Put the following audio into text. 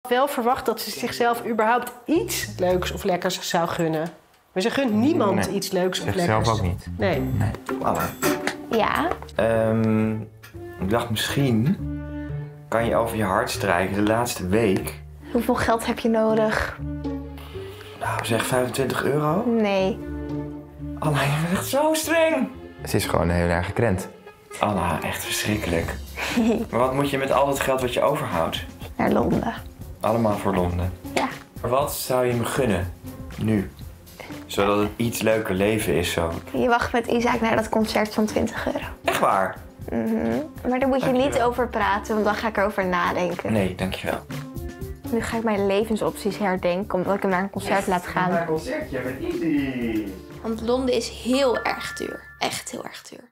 wel verwacht dat ze zichzelf überhaupt iets leuks of lekkers zou gunnen. Maar ze gunt niemand iets leuks of lekkers. Zelf ook niet. Nee. Mama. Ja? Ik dacht misschien kan je over je hart strijken de laatste week. Hoeveel geld heb je nodig? Nou, zeg 25 euro. Nee. Anna, je bent echt zo streng. Ze is gewoon heel erg gekrent. Anna, echt verschrikkelijk. Maar wat moet je met al dat geld wat je overhoudt? Naar Londen. Allemaal voor Londen. Ja. Maar wat zou je me gunnen? Nu. Zodat het iets leuker leven is zo. Je wacht met Isaac naar dat concert van 20 euro. Echt waar? Maar daar moet je niet over praten, want dan ga ik erover nadenken. Nee, dankjewel. Nu ga ik mijn levensopties herdenken, omdat ik hem naar een concert laat gaan. Naar een concertje met Izzy. Want Londen is heel erg duur. Echt heel erg duur.